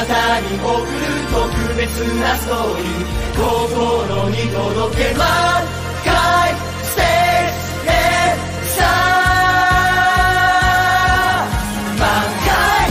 なたに贈る特別なストーリー、心に届け満開ステージへさあ満開。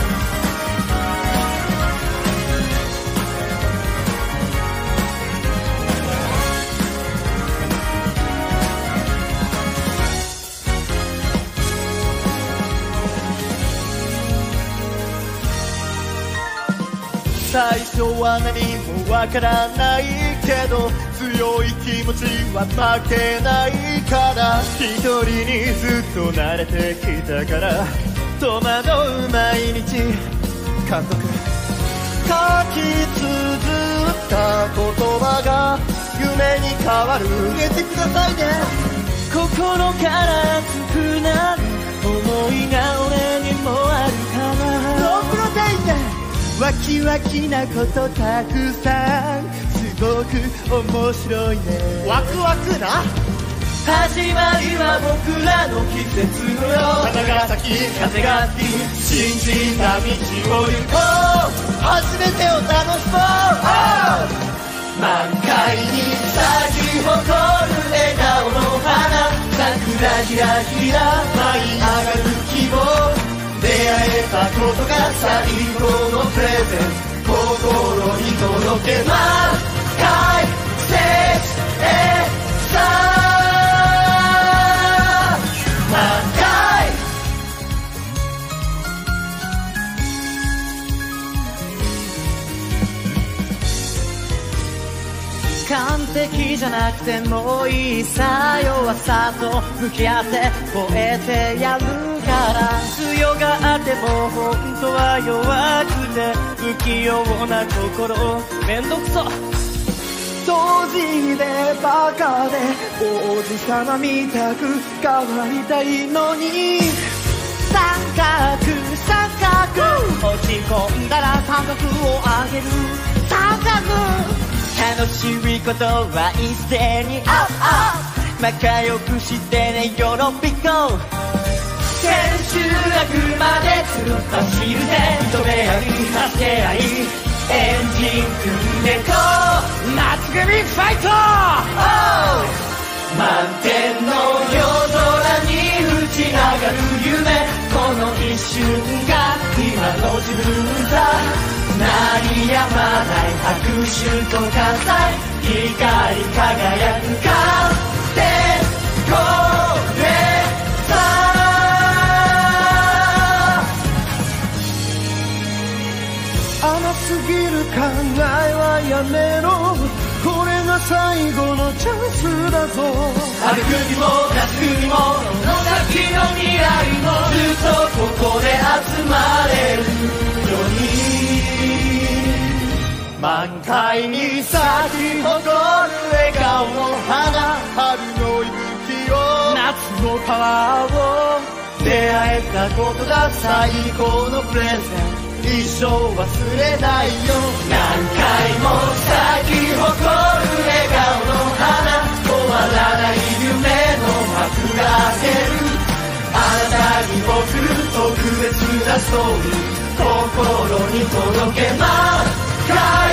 最初は何もわからないけど強い気持ちは負けないから、一人にずっと慣れてきたから戸惑う毎日監督書き綴った言葉が夢に変わる。言えてくださいね。心から熱くなる思いが俺にもあるからロープロテインでワキワキなことたくさんすごく面白いね。ワクワクな始まりは僕らの季節のよ。 花が咲き風が吹き信じた道を行こう。 初めてを楽しもう。 満開に咲き誇る笑顔の花、桜ひらひら舞い上がる希望。出会えたことが最高のプレゼント、心に届け満開ステージへさあ満開。 完璧じゃなくてもいいさ、弱さと向き合って超えてやるから。強がっても本当は弱くて不器用な心めんどくそ当時でバカで王子様みたく変わりたいのに三角三角落ち込んだら三角をあげる三角。楽しいことは一斉にアップ仲良くしてねよろぴこ。 千秋楽までずっと走るぜ。認め合い助け合いエンジン組んでこう。 夏組ファイト、 満天の夜空に打ち上がる夢、この一瞬が今の自分さ。鳴りやまない拍手と喝采、光り輝くカーテンこれさ。 甘すぎる考えはやめろ、これが最後のチャンスだぞ。 春組も夏組もこの先の未来もずっとここで集まれるように。 満開に咲き誇る笑顔の花、春の息吹を夏のパワーを出会えたことが最高のプレゼント、一生忘れないよ。 何回も咲き誇る笑顔の花、終わらない夢の幕が開ける。あなたに贈る特別なストーリー、心に届け満開